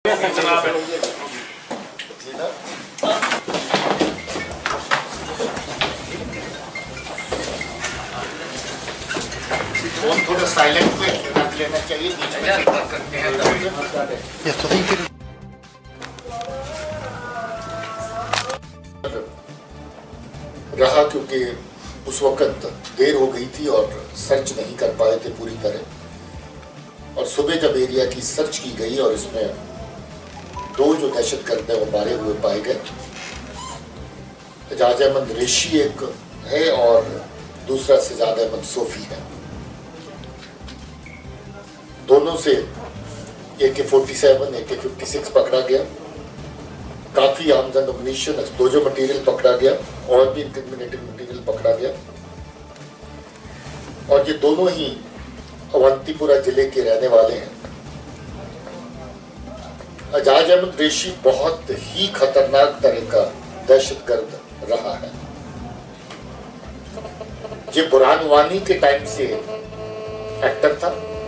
Phone थोड़ा silent पे रख लेना चाहिए, बीच में करते हैं रहा, क्योंकि उस वक्त देर हो गई थी और सर्च नहीं कर पाए थे पूरी तरह। और सुबह जब एरिया की सर्च की गई और इसमें 2 जो दहशतगर्द है वो मारे हुए पाए गए। एजाज अहमद रेशी एक है और दूसरा सजाद अहमद सोफी है। दोनों से AK-47 AK-56 पकड़ा गया, काफी arms and ammunition, explosive material पकड़ा गया और भी इंक्रिमिनेटिंग मटेरियल पकड़ा गया। और ये दोनों ही अवंतीपुरा जिले के रहने वाले हैं। एजाज अहमद रेशी बहुत ही खतरनाक तरह का दहशतगर्द रहा है। ये बुरहान वानी के टाइम से एक्टर था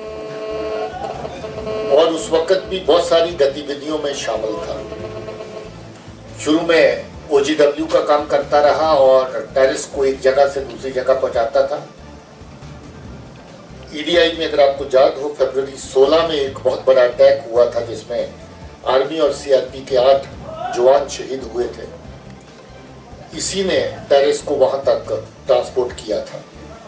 और उस वक्त भी बहुत सारी गतिविधियों में शामिल था। शुरू में OGW का काम करता रहा और टेररिस्ट को एक जगह से दूसरी जगह पहुंचाता था। EDI में अगर आपको याद हो, फरवरी 16 में एक बहुत बड़ा अटैक हुआ था जिसमें आर्मी और CRP के 8 जवान शहीद हुए थे। इसी ने टेररिस्ट को वहां तक ट्रांसपोर्ट किया था।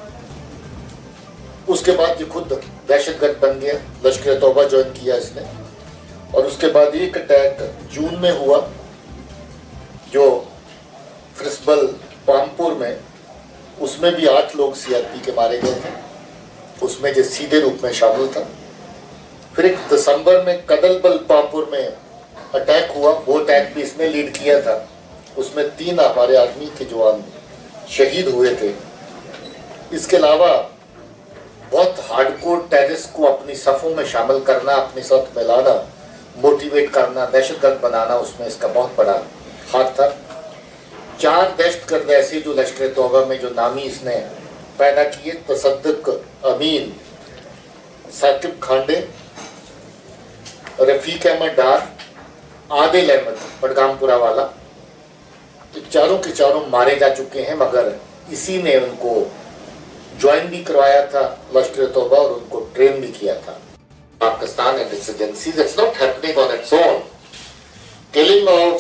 उसके बाद ये खुद दहशतगर्द बन गया, लश्कर-ए-तौबा ज्वाइन किया इसने। और उसके बाद एक अटैक जून में हुआ जो फ्रिस्बल पामपुर में, उसमें भी 8 लोग CRP के मारे गए थे, उसमें जो सीधे रूप में शामिल था। फिर एक दिसंबर में कदलबल पामपुर में अटैक हुआ, वो अटैक भी इसने लीड किया था, उसमें 3 हमारे आर्मी के जवान शहीद हुए थे। इसके अलावा बहुत हार्डकोर टेररिस्ट को अपनी सफ़ों में शामिल करना, अपने साथ मिलाना, मोटिवेट करना, दहशतगर्द बनाना, उसमें इसका बहुत बड़ा हाथ था। 4 दहशतगर्द ऐसे जो लश्कर-ए-तौबा में जो नामी इसने पैदा किए, तसद्दुक अमीन, साकिब खांडे, रफीक अहमद डार, आदिल अहमद बडगामपुरा वाला, चारों के चारों मारे जा चुके हैं। मगर इसी ने उनको ज्वाइन भी करवाया था लश्कर-ए-तौबा और उनको ट्रेन भी किया था। Pakistan and its agencies, it's not happening on its own. Killing of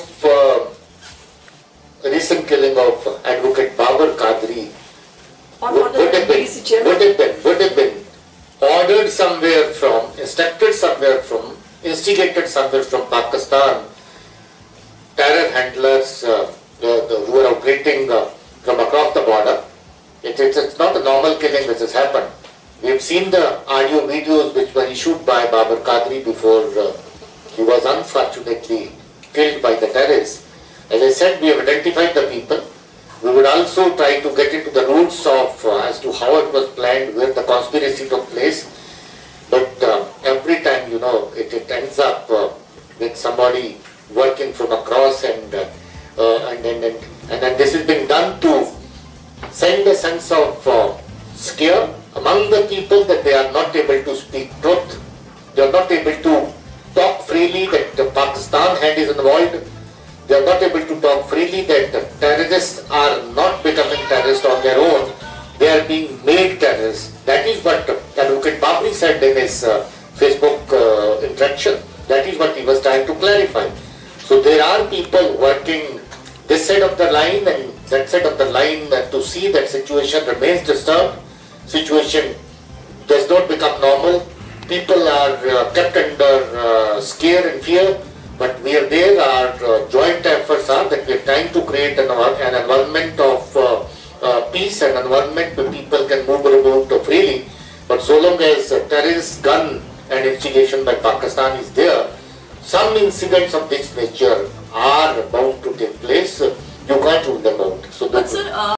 recent killing of Advocate Babar Qadri would have been ordered somewhere from, instructed somewhere from, instigated somewhere from Pakistan. Terror handlers who are operating from across the border. It's not a normal killing which has happened. We have seen the audio videos which were issued by Babar Qadri before he was unfortunately killed by the terrorists. As I said, we have identified the people. We would also try to get into the roots of as to how it was planned, where the conspiracy took place. But every time, you know, it ends up with somebody working from across, and this is being done to send a sense of scare among the people that they are not able to speak truth. They are not able to talk freely that Pakistan hand is involved. They are not able to talk freely that terrorists are not becoming terrorists on their own. They are being made terrorists. That is what Advocate Babri said in his Facebook interaction. That is what he was trying to clarify. So there are people working this side of the line and that side of the line to see that situation remains disturbed. Situation does not become normal. People are kept under scare and fear, but we are there. Our joint efforts are that we are trying to create an environment of peace, an environment where people can move about freely. But so long as terrorist gun and instigation by Pakistan is there, some incidents of this nature are bound to take place. You can't rule them out. So